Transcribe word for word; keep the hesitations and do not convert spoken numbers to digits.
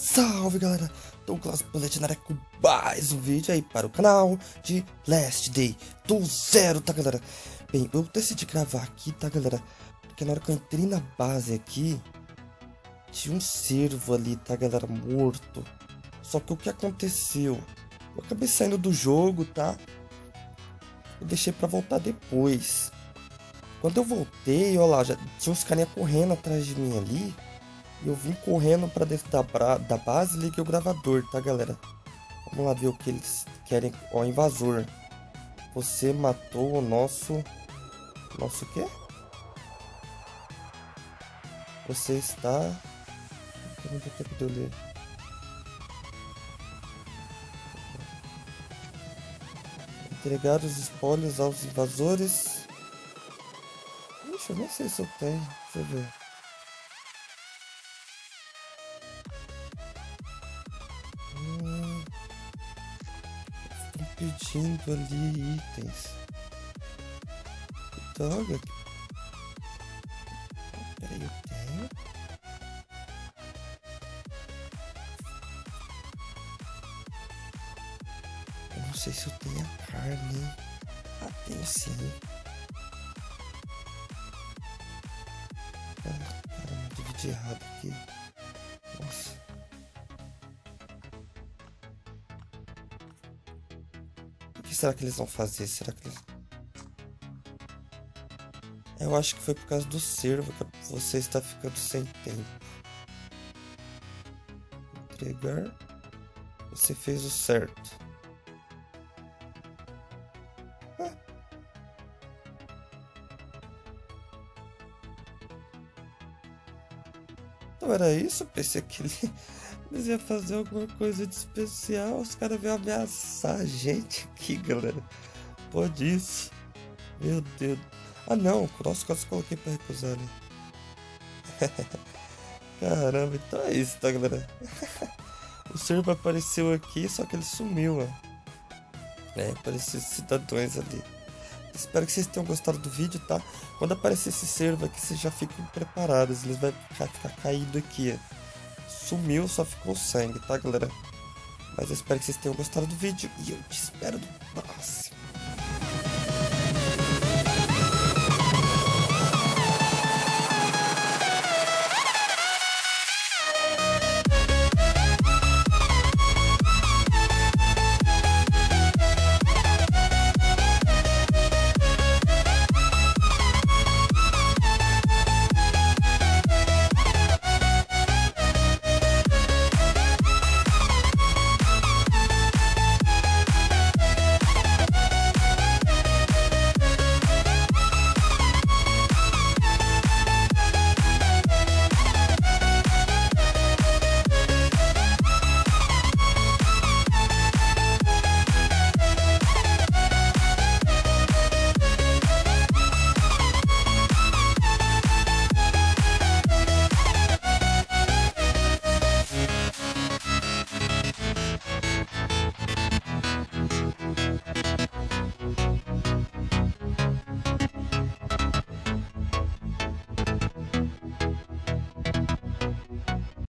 Salve galera, Douglas Platinaré com mais um vídeo aí para o canal de Last Day do Zero, tá galera? Bem, eu decidi gravar aqui, tá galera? Porque na hora que eu entrei na base aqui, tinha um cervo ali, tá galera, morto. Só que o que aconteceu? Eu acabei saindo do jogo, tá? Eu deixei pra voltar depois. Quando eu voltei, ó lá, já tinha uns carinha correndo atrás de mim ali. E eu vim correndo pra dentro da, bra da base e liguei o gravador, tá galera? Vamos lá ver o que eles querem. Ó, invasor. Você matou o nosso... Nosso o quê? Você está... Não deu tempo de eu ler. Entregar os espólios aos invasores. Ixi, eu nem sei se eu tenho. Deixa eu ver. Hum, estão pedindo ali itens. Droga. Peraí, eu tenho. Eu não sei se eu tenho a carne. Ah, tenho sim. Ah, caramba, dividi errado aqui. Nossa. O que será que eles vão fazer? Será que eles... Eu acho que foi por causa do cervo que você está ficando sem tempo. Entregar. Você fez o certo. Ah. Então era isso? Eu pensei que ele... eles iam fazer alguma coisa de especial. Os caras vêm ameaçar a gente aqui, galera. Pode isso. Meu Deus. Ah não, nossa, quase coloquei pra recusar ali. Caramba, então é isso, tá galera? O servo apareceu aqui, só que ele sumiu, ó. É, apareceu esses cidadãos ali. Espero que vocês tenham gostado do vídeo, tá? Quando aparecer esse servo aqui, vocês já fiquem preparados. Eles vão ficar, ficar caído aqui, ó. Sumiu, só ficou sangue, tá galera? Mas eu espero que vocês tenham gostado do vídeo e eu te espero no próximo.